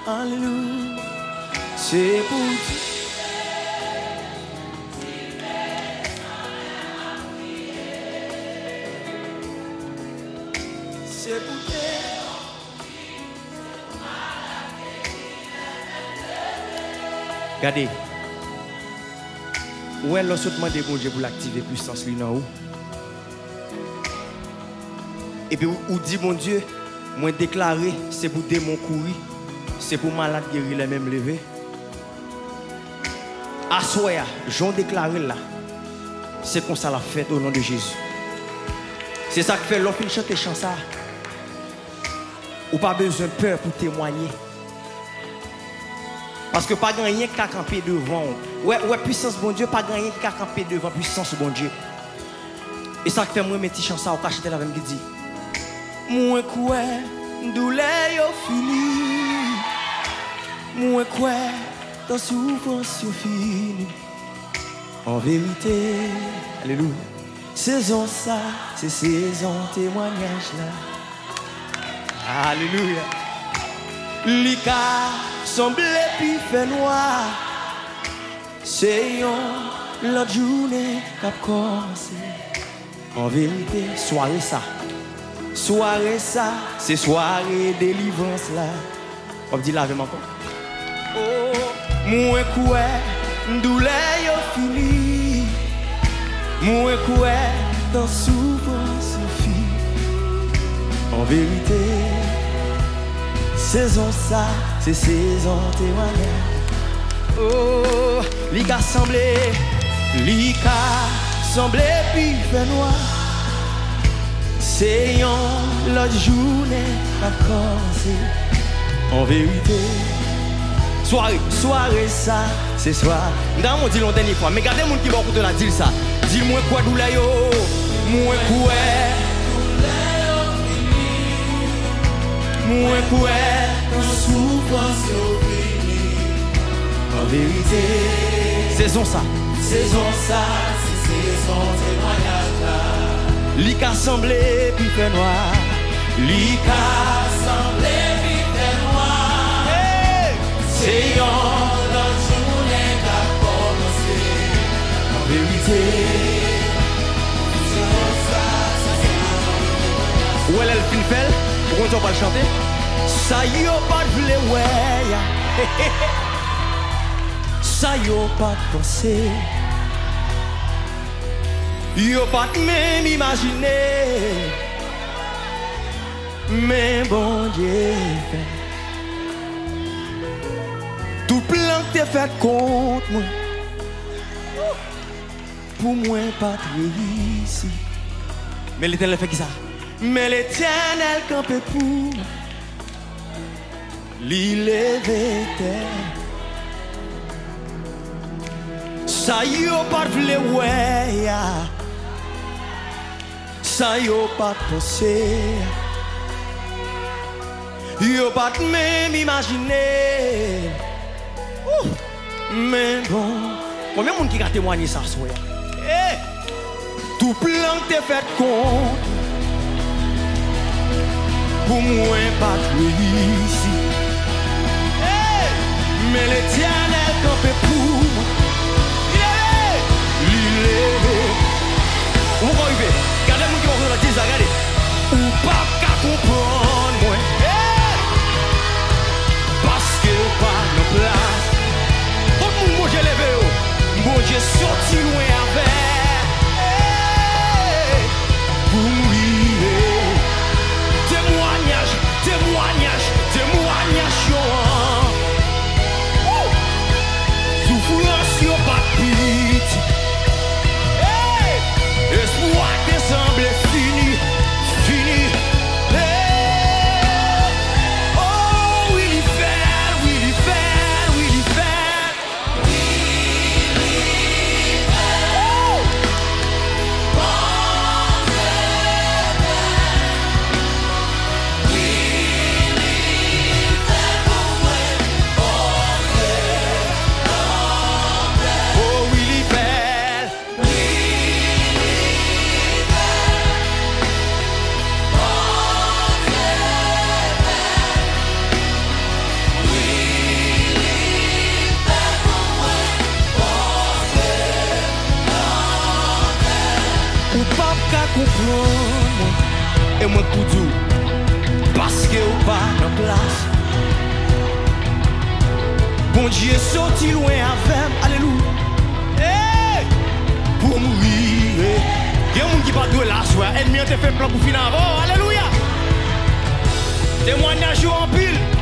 Alléluia. C'est pour Dieu. C'est pour Dieu. Regardez. Où est l'autre demande de bon Dieu pour l'activer puissance lui dans où? Et puis où dit mon Dieu, moi déclaré, c'est pour démon courir, c'est pour malade guérir les mêmes lever. Assoya, j'en déclaré là. C'est comme ça la fête au nom de Jésus. C'est ça qui fait l'offre de chanter chant ça. Ou pas besoin de peur pour témoigner. Parce que pas rien qui a campé devant. Ouais, puissance bon Dieu, pas rien qui a campé devant puissance bon Dieu. Et ça qui fait moi mes petits chants ça au cachet là même qui dit moi quoi douleur yo fini. Moi quoi dans souffrance yo fini. En vérité, alléluia. Saison ça, c'est saison témoignage là. Alléluia. Lika semble puis fait noir. C'est l'autre journée qui a commencé. En vérité, soirée ça. Soirée ça, c'est soirée délivrance là. On dit là avec moi encore. Oh, moi quoi, douleur yo fini. Moi quoi, dans souffrance fini. En vérité, saison ça, c'est saison témoignage. Oh, l'ika semblé puis fait noir. C'est l'autre journée a commencé. En vérité, soirée ça, c'est soir. Dans mon dit l'on dernière fois, mais regardez mon qui va écouter la dire ça. Dis-moi quoi douleur yo, moi quoi. Moi quoi, dans souffrance yo fini. En vérité, saison ça, c'est saison témoignage là. Lika semblé puis fait noir. Lika semblé puis fait noir. Hey! C'est l'autre journée qui a commencé. En vérité, saison ça, c'est où elle fin fait? Pourquoi on va le chanter? Ça y est pas de vle ouais. Ça y est pas de penser. Yo pas même imaginer. Mais bon Dieu fait. Tout plan que t'es fait contre moi. Pour moi pas ici. Mais l'Éternel fait qui ça? Mais l'Éternel campé pour l'élever terre. Ça y est pas de vle ouais. Ça yo pas penser. Yo pas même imaginer. Mais bon, combien de monde qui a témoigné ça soir? Hey! Tout plan que t'es fait contre. Pour moi pas ici. Hey! Mais l'Éternel campé pour moi. Où va arriver? Regardez mon qui va vous dire ça, regardez. Ou pas qu'à comprendre moi. Parce que pas de place. Tout le monde j'ai levé. Bon Dieu sorti loin avec. Pour mourir. Témoignage, témoignage, témoignage. qu'à comprendre. Et moi pour tout, parce que ou pas en place. Bon Dieu sorti loin avec, alléluia. Hey! Pour mourir. Il y a un monde qui parle de la soie. Ennemi a fait plan pour finir. Oh, alléluia. Témoignage en pile.